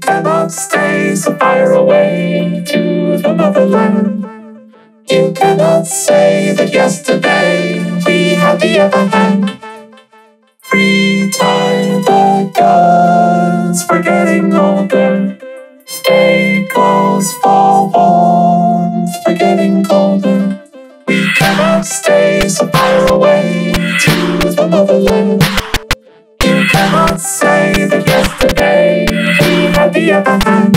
cannot stay so far away to the motherland. You cannot say that yesterday we had the upper hand. Retire the guns, we're getting older. Stay close for warmth, we're getting colder. We cannot stay so far away to the motherland. You cannot say that yesterday we had the upper hand.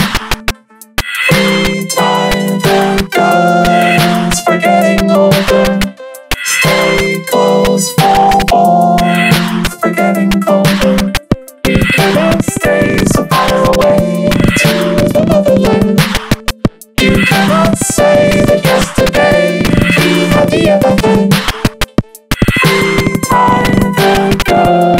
Retire the guns, we're getting older. Stay close for warmth, we're getting colder. We cannot stay so far away to the motherland. You cannot say that yesterday we had the upper hand. Retire the guns.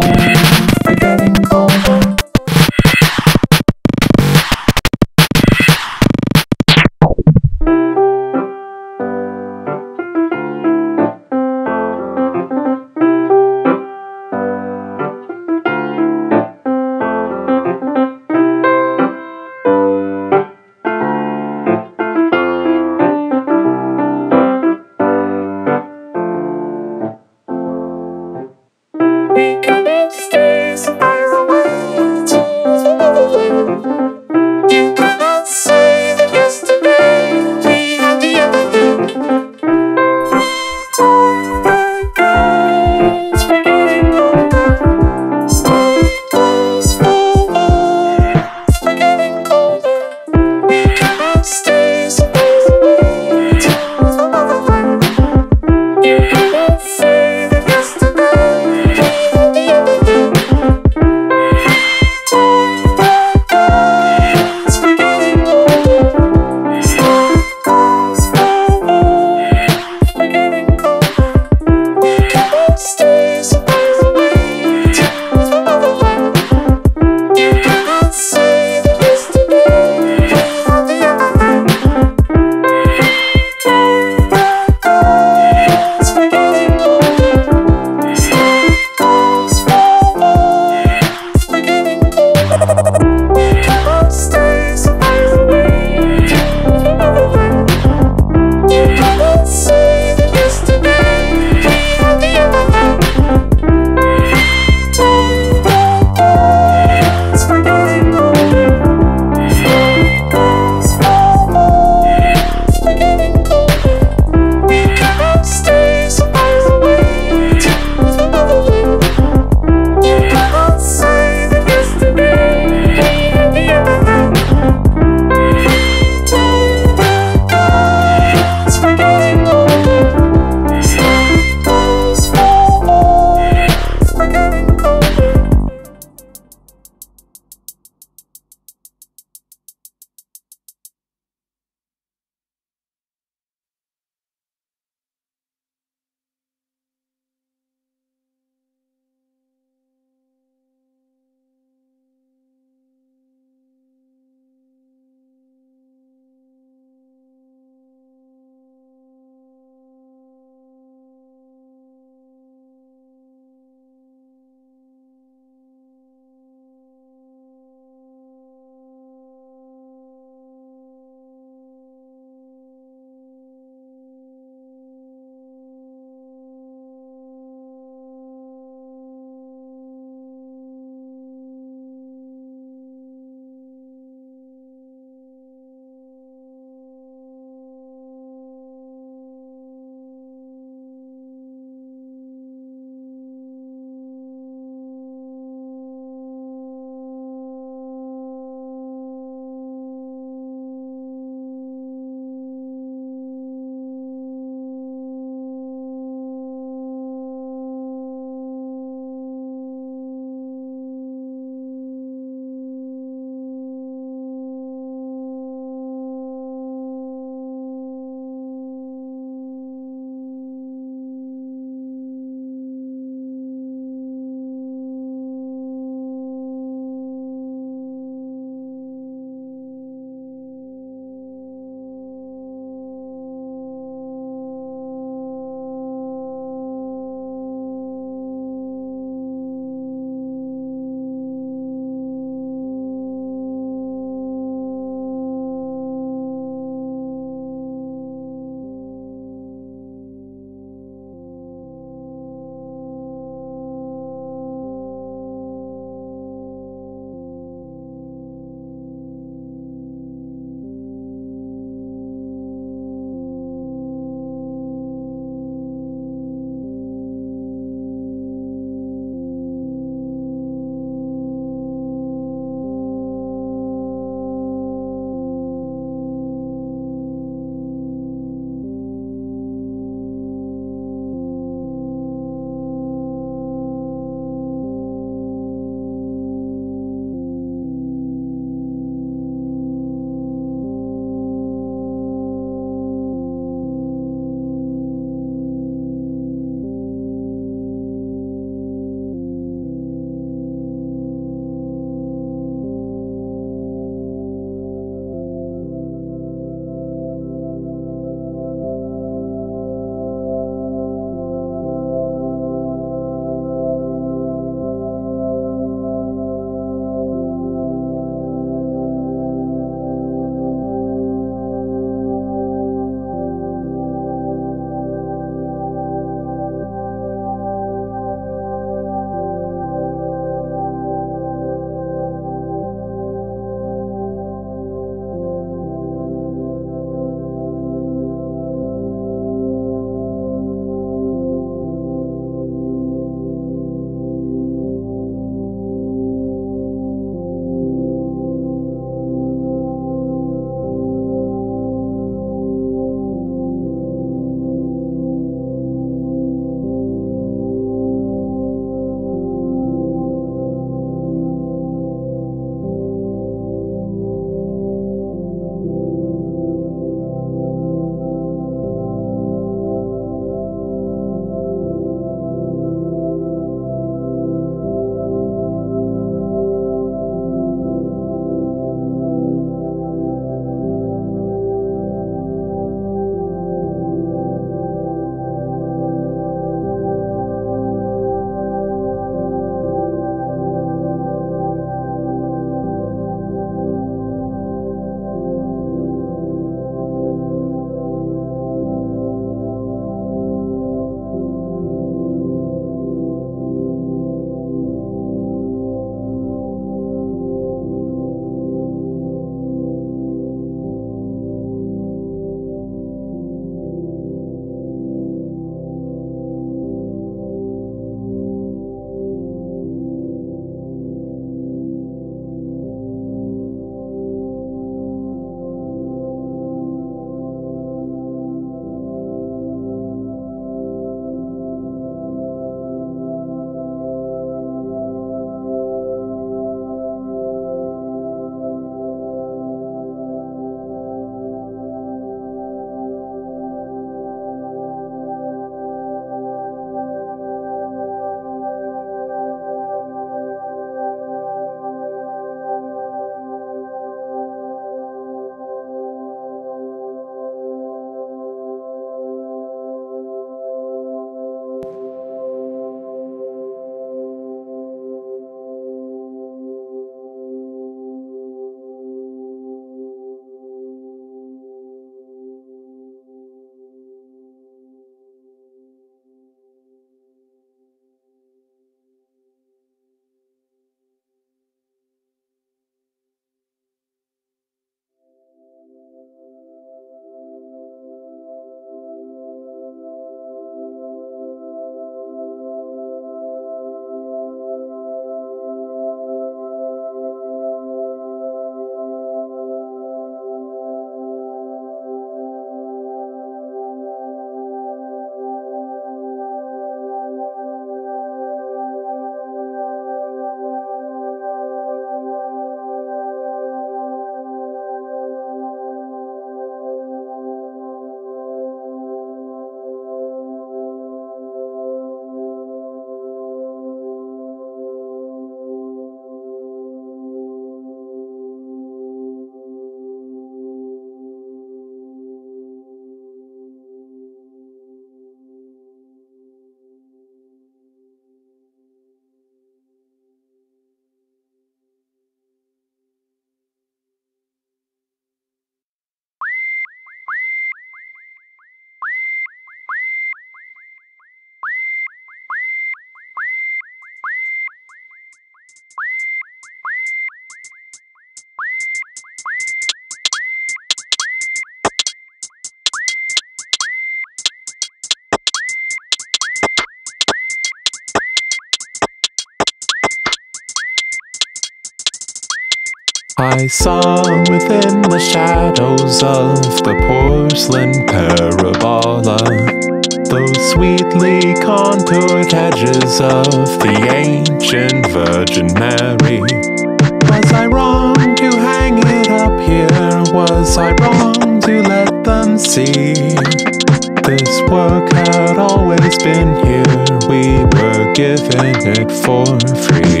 I saw within the shadows of the porcelain parabola those sweetly contoured edges of the ancient Virgin Mary. Was I wrong to hang it up here? Was I wrong to let them see? This work had always been here, we were given it for free.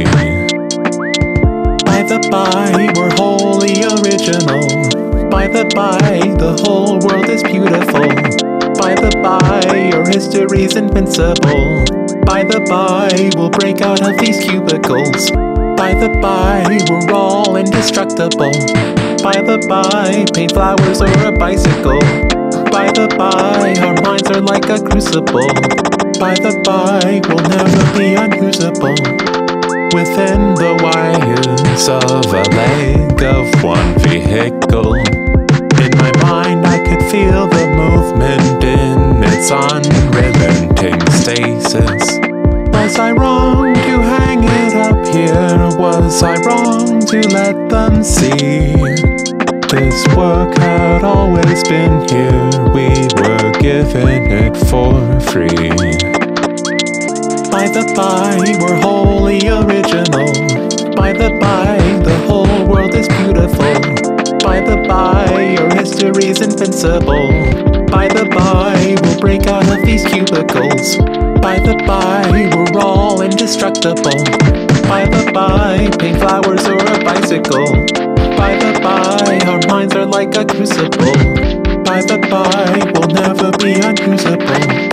By the by, we're wholly original. By the by, the whole world is beautiful. By the by, your history's invincible. By the by, we'll break out of these cubicles. By the by, we're all indestructible. By the by, paint flowers or a bicycle. By the by, our minds are like a crucible. By the by, we'll never be unusable. Within the wires of a leg of one vehicle, in my mind I could feel the movement in its unrelenting stasis. Was I wrong to hang it up here? Was I wrong to let them see? This work had always been here, we were given it for free. By the by, we're wholly original. By the by, the whole world is beautiful. By the by, your history's invincible. By the by, we'll break out of these cubicles. By the by, we're all indestructible. By the by, paint flowers or a bicycle. By the by, our minds are like a crucible. By the by, we'll never be unusable.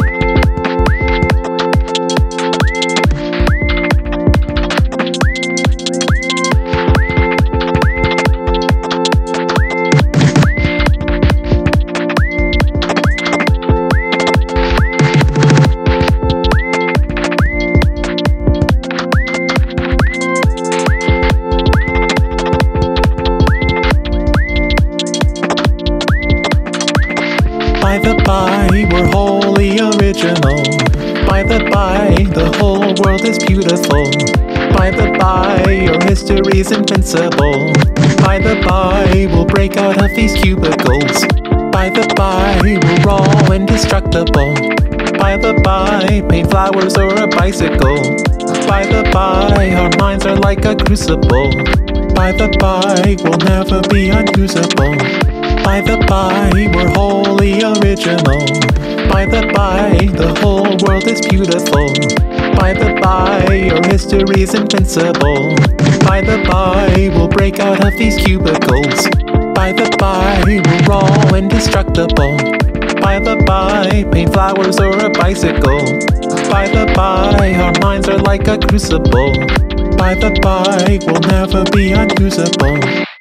By the by, we're wholly original. By the by, the whole world is beautiful. By the by, your history's invincible. By the by, we'll break out of these cubicles. By the by, we're all indestructible. By the by, paint flowers or a bicycle. By the by, our minds are like a crucible. By the by, we'll never be unusable. By the by, we're wholly original. By the by, the whole world is beautiful. By the by, your history's invincible. By the by, we'll break out of these cubicles. By the by, we're all indestructible. By the by, paint flowers or a bicycle. By the by, our minds are like a crucible. By the by, we'll never be unusable.